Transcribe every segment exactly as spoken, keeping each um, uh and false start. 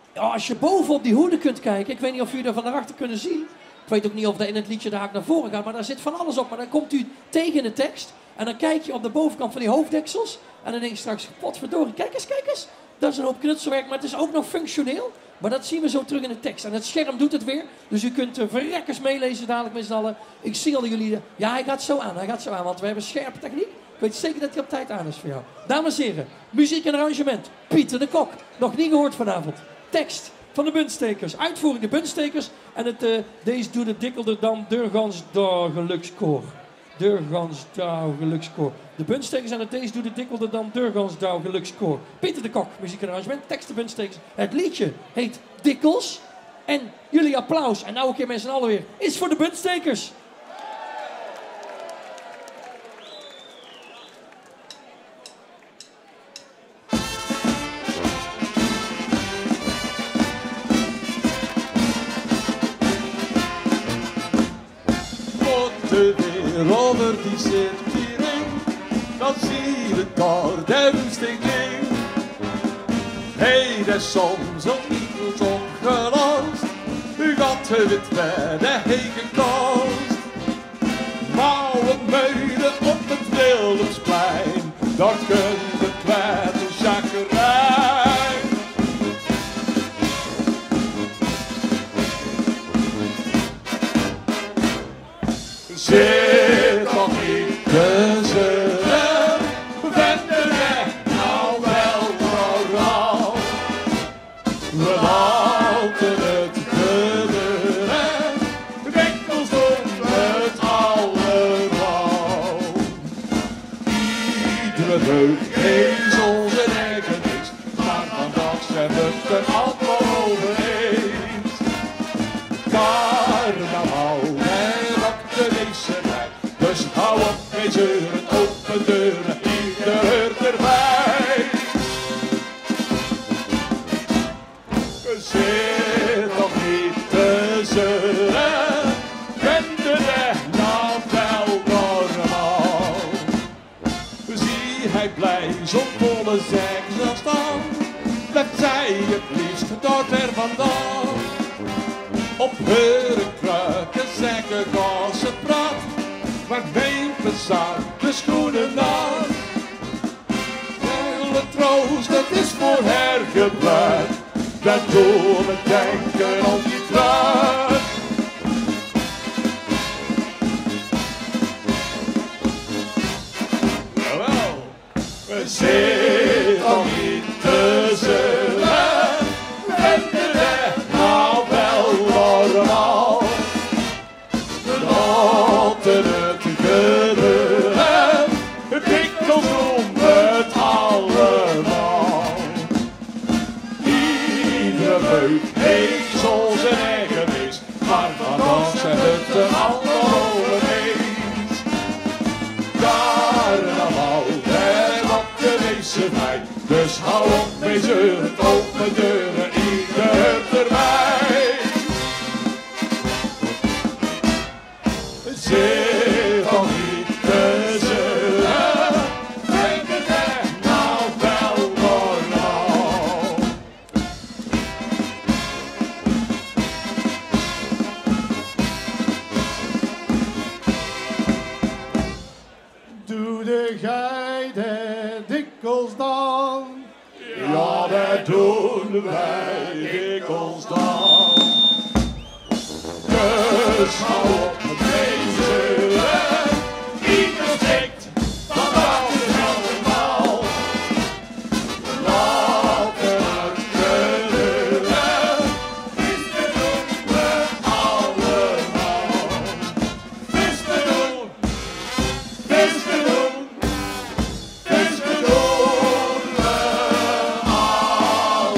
Ja, als je boven op die hoeden kunt kijken, ik weet niet of jullie dat van daarachter kunnen zien. Ik weet ook niet of dat in het liedje daar naar voren gaat, maar daar zit van alles op. Maar dan komt u tegen de tekst en dan kijk je op de bovenkant van die hoofddeksels. En dan denk je straks, potverdorie, kijk eens, kijk eens. Dat is een hoop knutselwerk, maar het is ook nog functioneel. Maar dat zien we zo terug in de tekst. En het scherm doet het weer. Dus u kunt uh, verrekkers meelezen dadelijk met z'n allen. Ik zie al jullie... Uh, ja, hij gaat zo aan, hij gaat zo aan, want we hebben scherpe techniek. Ik weet zeker dat hij op tijd aan is voor jou. Dames en heren, muziek en arrangement. Pieter de Kok. Nog niet gehoord vanavond. Tekst van de Buntstekers. Uitvoering de Buntstekers. En het uh, deze doet het dikkelder dan Durgans daar gelukskoor. Durgans daar gelukskoor. De Buntstekers en het deze doet het dikkelder dan Durgans daar gelukskoor. Pieter de Kok, muziek en arrangement. Tekst de Buntstekers. Het liedje heet Dikkels. En jullie applaus, en nou een keer met z'n allen weer, is voor de Buntstekers. Over die cirkering, dan zie je daar de woesting. Hij is soms ook niet goed opgelost, u gaat het met de hege kost. Mouwe meiden op het Willemsplein, daar kun je kwijt een chakerij. Zit nog niet te zullen, ben de weg nou wel vooral. We laten het gebeuren, winkels doen het allemaal. Iedere deugd heeft onze eigen niks, maar vandaag zijn we het er allemaal over eens. Carnaval en ook de weeserij, dus hou op met zeuren, open deuren, ieder hoort erbij. Zit nog niet te zeuren, ben de weg nou wel normaal. Zie hij blij zo'n volle zek staan, blijft zij het liefst daar ver vandaan. Op heuren kruiken, zekken, gassen, praat, maar geen verzaak, de schoenen nat. Hele troost, het is voor haar gebruik, dat doen we denken op die truik. Jawel, we zitten nog niet te zullen, en de weg nou wel normaal. We laten het gebeuren, winkels doen het allemaal. Iedere meuk heeft zo zijn eigen wees, maar vandaag zijn we het er allemaal over eens. Carnaval en op de weeserij, dus hou op met zeuren, open deuren, ieder erbij. Zit nog niet te zullen, denk het echt nou wel normaal. Doe de geide dikwijls dan? Ja, dat doen wij dikwijls dan. Dus hou op met zeuren, ieder stikt van allemaal. We laten het gebeuren, vissen doen we allemaal. Vissen doen, vissen doen, vissen doen we allemaal.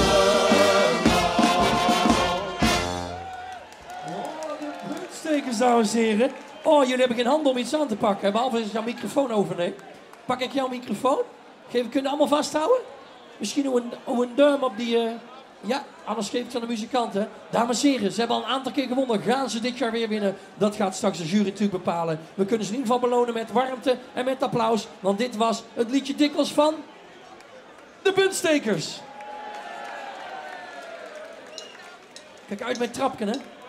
Buntstekers, dames en heren. Oh, jullie hebben geen handen om iets aan te pakken, behalve als ik jouw microfoon overneem. Pak ik jouw microfoon? Geef, kunnen allemaal vasthouden? Misschien hoe een, hoe een duim op die... Uh... Ja, anders geef ik het aan de muzikanten. Dames en heren, ze hebben al een aantal keer gewonnen. Gaan ze dit jaar weer winnen? Dat gaat straks de jury natuurlijk bepalen. We kunnen ze in ieder geval belonen met warmte en met applaus. Want dit was het liedje dikwijls van... de Buntstekers. Kijk uit bij het trapje, hè.